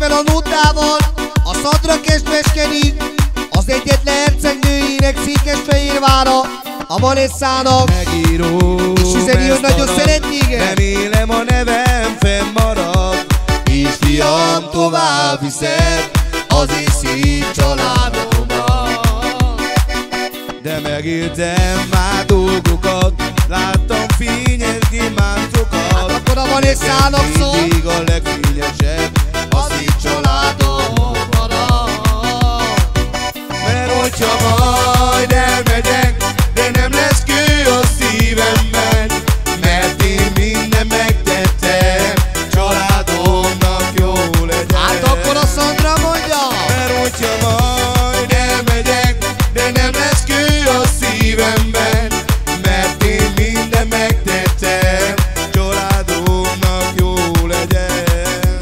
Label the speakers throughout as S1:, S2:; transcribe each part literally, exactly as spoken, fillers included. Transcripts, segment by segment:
S1: Képen a nótával a Szandra Kesmeskedik, az egyetlen hercegnőinek Székesfehérvára, a Vanessának.
S2: Megírom,
S1: és üzeni, hogy nagyon szeret téged.
S2: remélem a nevem fennmarad, és fiam tovább viszed az én szép családomat. De megéltem már dolgokat, láttam fényes gyémántokat.
S1: Hát akkor a Vanessának szól,
S2: mindig a legfényesebb a szép családom marad. Mert hogyha majd elmegyek, de nem lesz kő a szívemben, mert én minden megtettem, családomnak jó legyen.
S1: hát akkor a Szandra mondja.
S2: Mert hogyha majd elmegyek, de nem lesz kő a szívemben, mert én minden megtettem, családomnak jó legyen.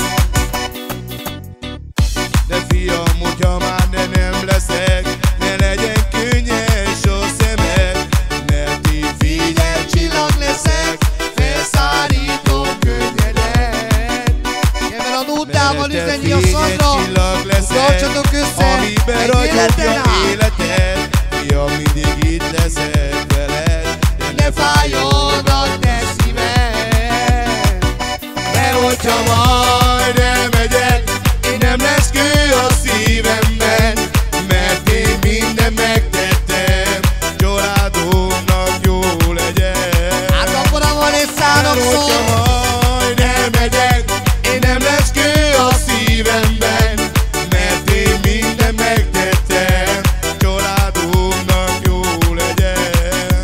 S2: De fiam, hogyha már de nem leszek, ne legyen könnyes a szemed, mert én fényes csillag leszek, felszállítom könnyedet.
S1: Képen a nótával üzeni a Szandra, tartsatok össze,
S2: amiben
S1: egy
S2: ragyogja
S1: életen át.
S2: életed. Fiam, mindig itt leszek veled, de ne fájjon a te szíved. Mert hogyha majd elmegyek, én nem lesz kő a szívemben, mert én minden megtettem, családomnak jó legyen.
S1: Hát akkor a Vanessának
S2: Mert
S1: szól,
S2: hogyha majd elmegyek, én nem lesz kő a szívemben, mert én minden megtettem, családomnak jó legyen.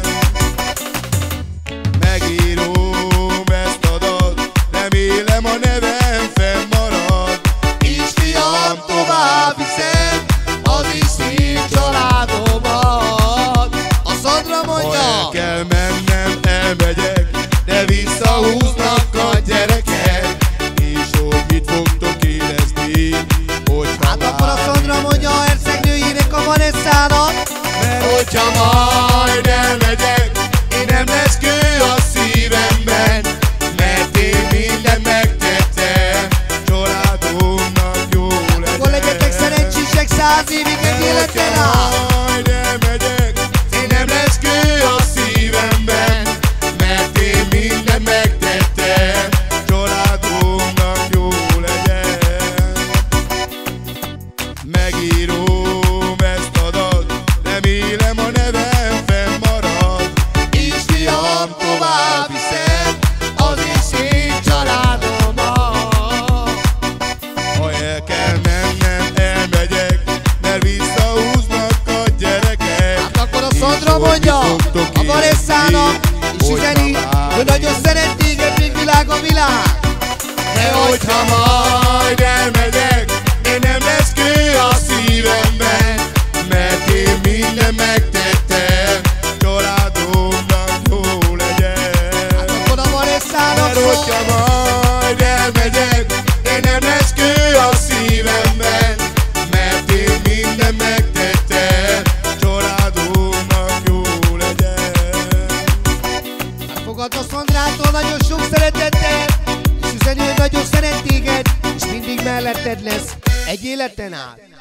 S2: Megírom ezt a dalt, remélem a nevem fennmarad, és fiam tovább viszem az is szép családomat.
S1: a Szandra
S2: Ha el
S1: mondja.
S2: kell mennem, elmegyek, de visszahúznak a gyerekek, és hogy mit fogtok érezni, hogyha
S1: Hát akkor a Szandra mondja a hercegnőjének, a Vanessának.
S2: mert hogyha majd elmegyek, én nem lesz kő a szívemben, mert én minden megtettem, családomnak jó legyen.
S1: Akkor legyetek szerencsések száz évig egy életen át.
S2: Majd elmegyek, én nem lesz kő a szívemben, mert én minden megtettem, családomnak jó legyen. Megírom ezt a dalt, remélem a nevem fennmarad, és fiam tovább viszem az én szép családomat. Ha el kell mennem, elmegyek, mert visszahúznak a gyerekek.
S1: Hát akkor a Szandra mondja a Vanessának, és üzeni, hogy nagyon szeret téged, még világ a világ.
S2: De hogyha majd elmegyek, én nem lesz kő a szívemben, mert én minden megtettem, családomnak jó legyen.
S1: Hát akkor a Vanessának
S2: Mert hogyha
S1: szól,
S2: majd elmegyek, én nem lesz kő a szívemben, mert én minden megtettem, családomnak jó legyen.
S1: fogad a Szandrától nagyon sok szeretettel, és üzeni, hogy nagyon szeret téged, és mindig melletted lesz egy életen át.